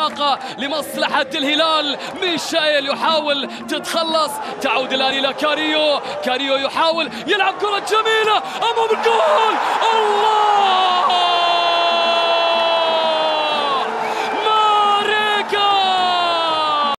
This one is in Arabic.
الطاقة لمصلحة الهلال. ميشائيل يحاول تتخلص، تعود الآن إلى كاريو. كاريو يحاول يلعب كرة جميلة أمام الجول.